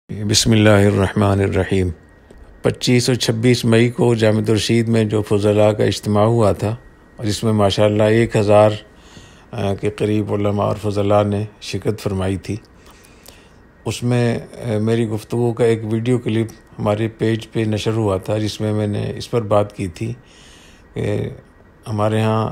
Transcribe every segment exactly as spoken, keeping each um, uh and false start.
بسم اللہ الرحمن الرحیم۔ پچیس اور چھبیس مئی کو جامع الرشید میں جو فضلاء کا اجتماع ہوا تھا اور جس میں ماشاءاللہ ایک ہزار کے قریب علماء اور فضلاء نے شرکت فرمائی تھی، اس میں میری گفتگو کا ایک ویڈیو کلپ ہمارے پیج پہ نشر ہوا تھا، جس میں میں نے اس پر بات کی تھی کہ ہمارے ہاں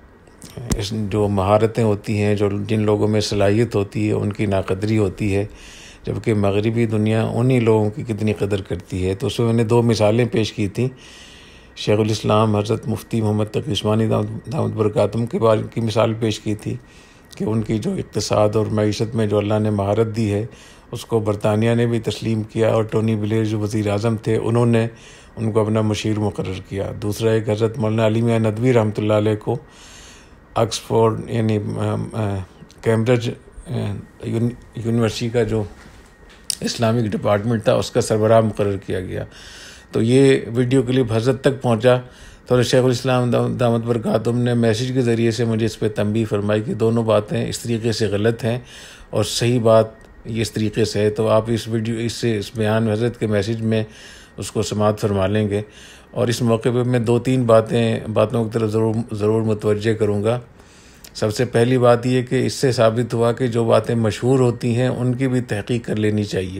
جو مہارتیں ہوتی ہیں، جو جن لوگوں میں صلاحیت ہوتی ہے، ان کی ناقدری ہوتی ہے، جبکہ مغربی دنیا انہی لوگوں کی کتنی قدر کرتی ہے۔ تو اس میں میں نے دو مثالیں پیش کی تھیں۔ شیخ الاسلام حضرت مفتی محمد تقی عثمانی دامت برکاتہم کے بارے کی مثال پیش کی تھی کہ ان کی جو اقتصاد اور معیشت میں جو اللہ نے مہارت دی ہے، اس کو برطانیہ نے بھی تسلیم کیا، اور ٹونی بلیر جو وزیر اعظم تھے انہوں نے ان کو اپنا مشیر مقرر کیا۔ دوسرا ایک حضرت مولانا علی میاں ندوی رحمۃ اللہ علیہ کو آکسفورڈ یعنی کیمبرج یونیورسٹی کا جو اسلامک ڈپارٹمنٹ تھا، اس کا سربراہ مقرر کیا گیا۔ تو یہ ویڈیو کلپ حضرت تک پہنچا تو شیخ الاسلام دامت برکاتہم نے میسیج کے ذریعے سے مجھے اس پہ تنبیہ فرمائی کہ دونوں باتیں اس طریقے سے غلط ہیں اور صحیح بات یہ اس طریقے سے ہے، تو آپ اس ویڈیو اس سے اس بیان حضرت کے میسیج میں اس کو سماعت فرما لیں گے۔ اور اس موقع پہ میں دو تین باتیں باتوں کی طرف ضرور ضرور متوجہ کروں گا۔ سب سے پہلی بات یہ کہ اس سے ثابت ہوا کہ جو باتیں مشہور ہوتی ہیں ان کی بھی تحقیق کر لینی چاہیے۔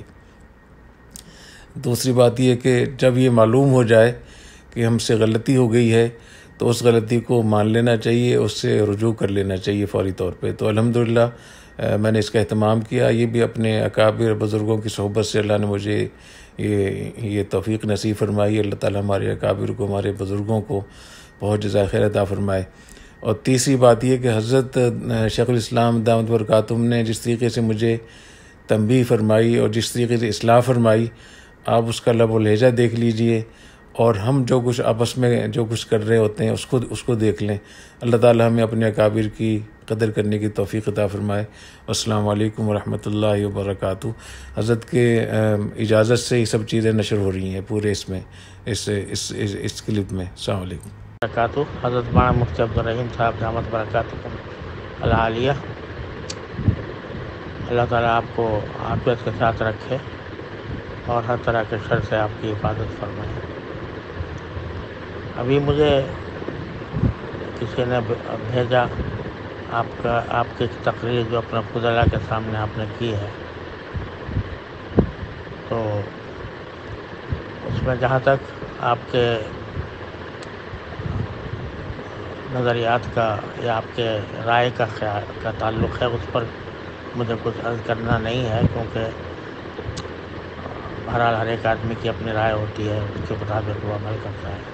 دوسری بات یہ کہ جب یہ معلوم ہو جائے کہ ہم سے غلطی ہو گئی ہے تو اس غلطی کو مان لینا چاہیے، اس سے رجوع کر لینا چاہیے فوری طور پہ۔ تو الحمدللہ میں نے اس کا اہتمام کیا، یہ بھی اپنے اکابر بزرگوں کی صحبت سے اللہ نے مجھے یہ یہ توفیق نصیب فرمائی۔ اللہ تعالیٰ ہمارے اکابر کو، ہمارے بزرگوں کو بہت جزائے خیر عطا فرمائے۔ اور تیسری بات یہ کہ حضرت شیخ الاسلام دامت برکاتہم نے جس طریقے سے مجھے تنبیہ فرمائی اور جس طریقے سے اصلاح فرمائی، آپ اس کا لب و لہجہ دیکھ لیجئے، اور ہم جو کچھ آپس میں جو کچھ کر رہے ہوتے ہیں اس کو اس کو دیکھ لیں۔ اللہ تعالیٰ ہمیں اپنے اکابر کی قدر کرنے کی توفیق عطا فرمائے۔ السلام علیکم ورحمۃ اللہ وبرکاتہ۔ حضرت کے اجازت سے یہ سب چیزیں نشر ہو رہی ہیں پورے اس میں اس اس اس, اس کلپ میں۔ السلام علیکم برکاتہ۔ حضرت مولانا مفتی عبدالرحیم صاحب دامت برکاتہ العالیہ، اللہ تعالیٰ آپ کو عافیت کے ساتھ رکھے اور ہر طرح کے شر سے آپ کی حفاظت فرمائے۔ ابھی مجھے کسی نے بھیجا آپ کا آپ کی تقریر جو اپنے فضلاء کے سامنے آپ نے کی ہے، تو اس میں جہاں تک آپ کے نظریات کا یا آپ کے رائے کا خیال کا تعلق ہے، اس پر مجھے کچھ عرض کرنا نہیں ہے، کیونکہ بہرحال ہر ایک آدمی کی اپنی رائے ہوتی ہے، اس کے مطابق وہ عمل کرتا ہے۔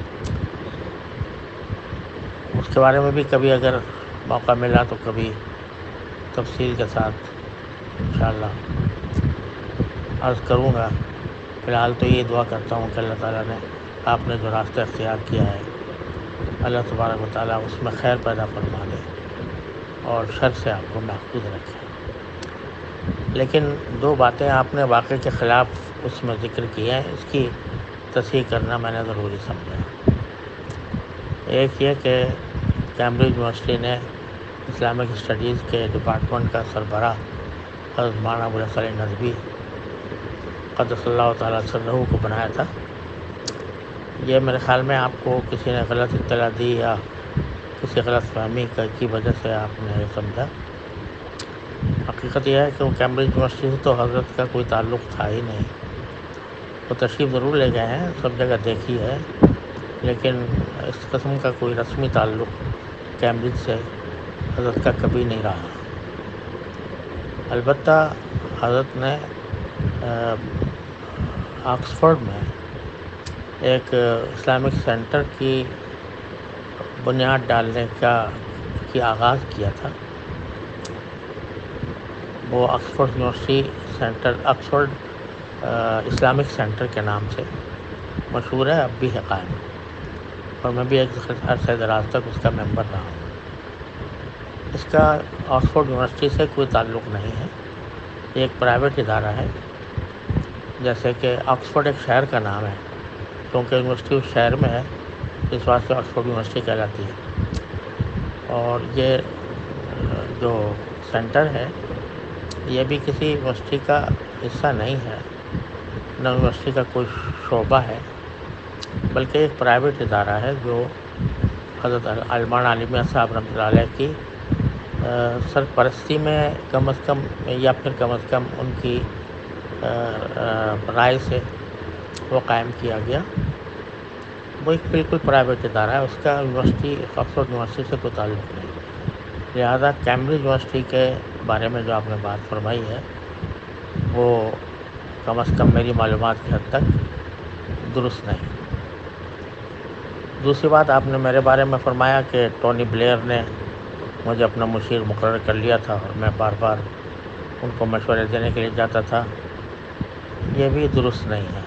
اس کے بارے میں بھی کبھی اگر موقع ملا تو کبھی تفصیل کے ساتھ انشاءاللہ عرض کروں گا۔ فی الحال تو یہ دعا کرتا ہوں کہ اللہ تعالیٰ نے آپ نے جو راستہ اختیار کیا ہے، اللہ تبارک و تعالیٰ اس میں خیر پیدا فرما دے اور شر سے آپ کو محفوظ رکھے۔ لیکن دو باتیں آپ نے واقعے کے خلاف اس میں ذکر کی ہیں، اس کی تصحیح کرنا میں نے ضروری سمجھا۔ ایک یہ کہ کیمبرج یونیورسٹی نے اسلامک اسٹڈیز کے ڈپارٹمنٹ کا سربراہ حضرت مولانا ابوالحسن علی ندوی قدس اللہ تعالیٰ سرہ کو بنایا تھا۔ یہ میرے خیال میں آپ کو کسی نے غلط اطلاع دی یا کسی غلط فہمی کی وجہ سے آپ نے یہ سمجھا۔ حقیقت یہ ہے کہ وہ کیمبرج یونیورسٹی سے تو حضرت کا کوئی تعلق تھا ہی نہیں۔ وہ تشریف ضرور لے گئے ہیں، سب جگہ دیکھی ہے، لیکن اس قسم کا کوئی رسمی تعلق کیمبرج سے حضرت کا کبھی نہیں رہا۔ البتہ حضرت نے آکسفورڈ میں ایک اسلامک سینٹر کی بنیاد ڈالنے کا کی آغاز کیا تھا۔ وہ Oxford University centre Oxford Islamic centre کے نام سے مشہور ہے، اب بھی ہے قائم، اور میں بھی ایک عرصہ دراز تک اس کا ممبر رہا ہوں۔ اس کا آکسفورڈ یونیورسٹی سے کوئی تعلق نہیں ہے، یہ ایک پرائیویٹ ادارہ ہے۔ جیسے کہ آکسفورڈ ایک شہر کا نام ہے، کیونکہ یونیورسٹی اس شہر میں ہے، اس واسطے آکسفورڈ یونیورسٹی کہلاتی ہے۔ اور یہ جو سینٹر ہے یہ بھی کسی یونیورسٹی کا حصہ نہیں ہے، نہ یونیورسٹی کا کوئی شعبہ ہے، بلکہ ایک پرائیویٹ ادارہ ہے جو حضرت علامہ عالمیہ صاحب رحمۃ اللہ علیہ کی سرپرستی میں کم از کم یا پھر کم از کم ان کی رائے سے وہ قائم کیا گیا۔ وہ ایک بالکل پرائیویٹ ادارہ ہے، اس کا یونیورسٹی آکسفورڈ یونیورسٹی سے کوئی تعلق نہیں۔ لہذا کیمبرج یونیورسٹی کے بارے میں جو آپ نے بات فرمائی ہے وہ کم از کم میری معلومات کی حد تک درست نہیں۔ دوسری بات، آپ نے میرے بارے میں فرمایا کہ ٹونی بلیئر نے مجھے اپنا مشیر مقرر کر لیا تھا اور میں بار بار ان کو مشورے دینے کے لیے جاتا تھا، یہ بھی درست نہیں ہے۔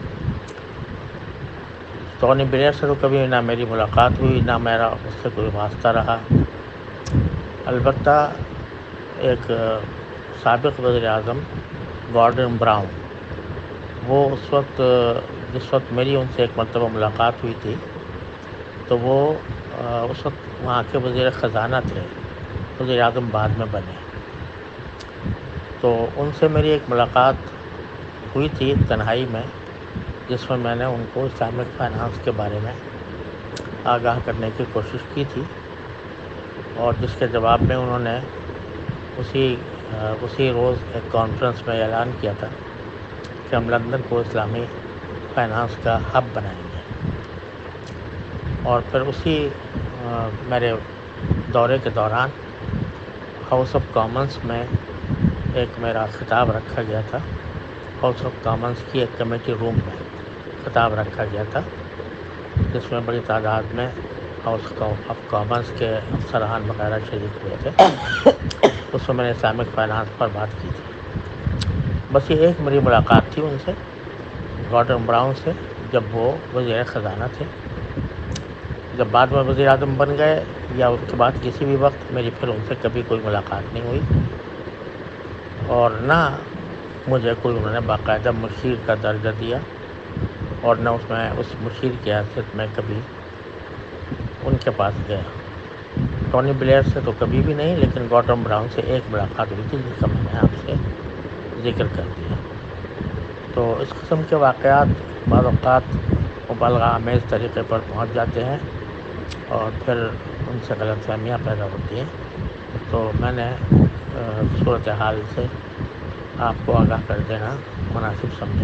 ٹونی بلیئر سے تو کبھی نہ میری ملاقات ہوئی، نہ میرا اس سے کوئی واسطہ رہا۔ البتہ ایک سابق وزیر اعظم گارڈن براؤن، وہ اس وقت جس وقت میری ان سے ایک مرتبہ ملاقات ہوئی تھی تو وہ اس وقت وہاں کے وزیر خزانہ تھے، وزیر اعظم بعد میں بنے۔ تو ان سے میری ایک ملاقات ہوئی تھی تنہائی میں، جس میں میں نے ان کو اسلامک فائنانس کے بارے میں آگاہ کرنے کی کوشش کی تھی، اور جس کے جواب میں انہوں نے اسی اسی روز ایک کانفرنس میں اعلان کیا تھا کہ ہم لندن کو اسلامی فائنانس کا ہب بنائیں گے۔ اور پھر اسی میرے دورے کے دوران ہاؤس آف کامنس میں ایک میرا خطاب رکھا گیا تھا، ہاؤس آف کامنس کی ایک کمیٹی روم میں خطاب رکھا گیا تھا، جس میں بڑی تعداد میں ہاؤس آف کامنس کے افسران وغیرہ شریک ہوئے تھے۔ اس میں میں نے اسلامک فائنانس پر بات کی تھی۔ بس یہ ایک میری ملاقات تھی ان سے، گارڈن براؤن سے، جب وہ وزیر خزانہ تھے۔ جب بعد میں وزیر اعظم بن گئے یا اس کے بعد کسی بھی وقت میری پھر ان سے کبھی کوئی ملاقات نہیں ہوئی، اور نہ مجھے کوئی انہوں نے باقاعدہ مشیر کا درجہ دیا، اور نہ اس میں اس مشیر کی حیثیت میں کبھی ان کے پاس گیا۔ ٹونی بلیئر سے تو کبھی بھی نہیں، لیکن گارڈن براؤن سے ایک ملاقات ہوئی تھی جس کا میں نے آپ سے ذکر کر دیا۔ تو اس قسم کے واقعات بعض اوقات مبالغہ آمیز طریقے پر پہنچ جاتے ہیں اور پھر ان سے غلط فہمیاں پیدا ہوتی ہیں، تو میں نے صورتحال سے آپ کو آگاہ کر دینا مناسب سمجھا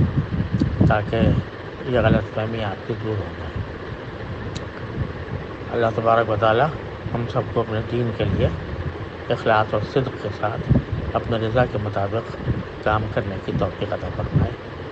تاکہ یہ غلط فہمی آپ کی دور ہو جائے۔ اللہ تبارک و تعالی ہم سب کو اپنے دین کے لیے اخلاص اور صدق کے ساتھ اپنے رضا کے مطابق کام کرنے کی توفیق عطا فرمائے۔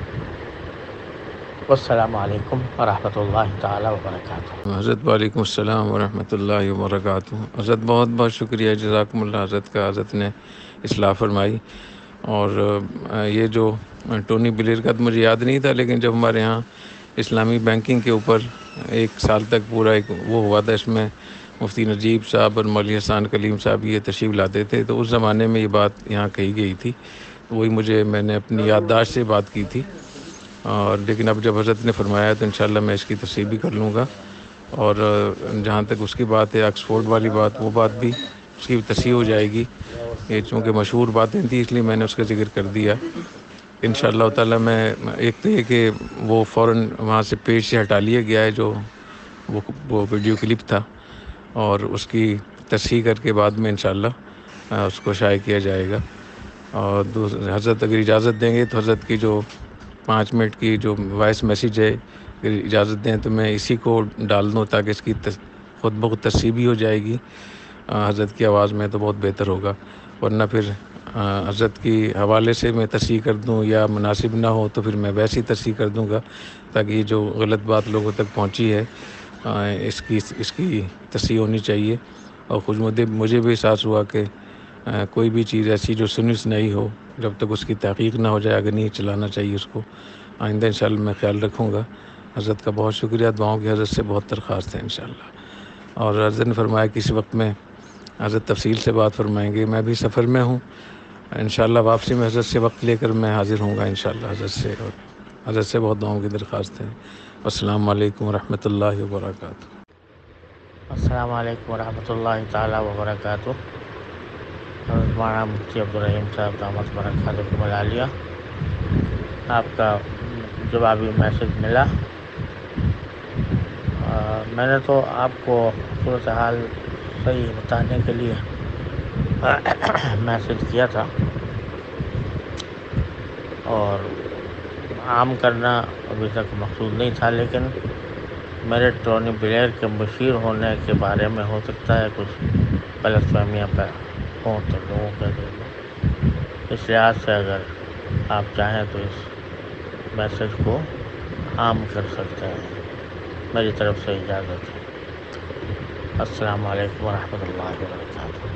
والسلام علیکم ورحمۃ اللہ تعالی وبرکاتہ۔ حضرت وعلیکم السلام ورحمۃ اللہ وبرکاتہ۔ حضرت بہت بہت شکریہ، جزاکم اللہ حضرت کا، حضرت نے اصلاح فرمائی۔ اور یہ جو ٹونی بلیئر کا تو مجھے یاد نہیں تھا، لیکن جب ہمارے ہاں اسلامی بینکنگ کے اوپر ایک سال تک پورا ایک وہ ہوا تھا، اس میں مفتی نجیب صاحب اور مولوی حسان کلیم صاحب یہ تشریف لاتے تھے، تو اس زمانے میں یہ بات یہاں کہی گئی تھی، وہی مجھے میں نے اپنی یادداشت سے بات کی تھی۔ اور لیکن اب جب حضرت نے فرمایا تو انشاءاللہ میں اس کی تصحیح بھی کر لوں گا، اور جہاں تک اس کی بات ہے آکسفورڈ والی بات، وہ بات بھی اس کی تصحیح ہو جائے گی۔ یہ چونکہ مشہور باتیں تھیں اس لیے میں نے اس کا ذکر کر دیا۔ انشاءاللہ تعالی میں ایک تو یہ کہ وہ فوراً وہاں سے پیج سے ہٹا لیا گیا ہے جو وہ وہ ویڈیو کلپ تھا، اور اس کی تصحیح کر کے بعد میں انشاءاللہ اس کو شائع کیا جائے گا۔ اور حضرت اگر اجازت دیں گے تو حضرت کی جو پانچ منٹ کی جو وائس میسیج ہے، اگر اجازت دیں تو میں اسی کو ڈال دوں تاکہ اس کی خود بخود تصحیح بھی ہو جائے گی حضرت کی آواز میں، تو بہت بہتر ہوگا۔ ورنہ پھر حضرت کی حوالے سے میں تصحیح کر دوں یا مناسب نہ ہو تو پھر میں ویسی تصحیح کر دوں گا، تاکہ یہ جو غلط بات لوگوں تک پہنچی ہے اس کی اس کی تصحیح ہونی چاہیے۔ اور خود مجھے بھی احساس ہوا کہ کوئی بھی چیز ایسی جو سنی سنائی ہو، جب تک اس کی تحقیق نہ ہو جائے آگے نہیں چلانا چاہیے اس کو۔ آئندہ انشاءاللہ میں خیال رکھوں گا۔ حضرت کا بہت شکریہ، دعاؤں کی حضرت سے بہت درخواست ہے انشاءاللہ۔ اور حضرت نے فرمایا کہ اس وقت میں حضرت تفصیل سے بات فرمائیں گے، میں بھی سفر میں ہوں، انشاءاللہ واپسی میں حضرت سے وقت لے کر میں حاضر ہوں گا انشاءاللہ حضرت سے، اور حضرت سے بہت دعاؤں کی درخواست ہے۔ السلام علیکم ورحمۃ اللہ وبرکاتہ۔ السلام علیکم ورحمۃ اللہ تعالی وبرکاتہ۔ حضرت مولانا مفتی عبدالرحیم صاحب دامت برکاتہ کو بلا لیا، آپ کا جب ابھی میسج ملا، میں نے تو آپ کو صورتحال صحیح بتانے کے لیے میسج کیا تھا، اور عام کرنا ابھی تک مقصود نہیں تھا، لیکن میرے ٹونی بلیر کے مشیر ہونے کے بارے میں ہو سکتا ہے کچھ غلط فہمیاں پہ ہوں تو لوگوں کے دل میں، اس لحاظ سے اگر آپ چاہیں تو اس میسج کو عام کر سکتے ہیں، میری طرف سے اجازت ہے۔ السلام علیکم ورحمۃ اللہ وبرکاتہ۔